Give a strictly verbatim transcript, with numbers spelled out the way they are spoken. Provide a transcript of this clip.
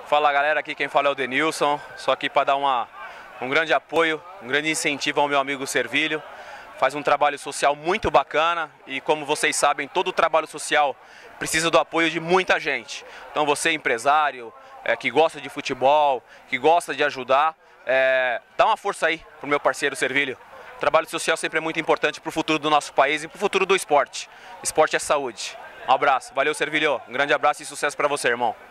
Fala galera, aqui quem fala é o Denilson, só aqui para dar uma, um grande apoio, um grande incentivo ao meu amigo Servilho. Faz um trabalho social muito bacana e, como vocês sabem, todo trabalho social precisa do apoio de muita gente. Então você, empresário, é, que gosta de futebol, que gosta de ajudar, é, dá uma força aí pro meu parceiro Servilho. O trabalho social sempre é muito importante para o futuro do nosso país e para o futuro do esporte. Esporte é saúde. Um abraço, valeu Servilho, um grande abraço e sucesso para você, irmão.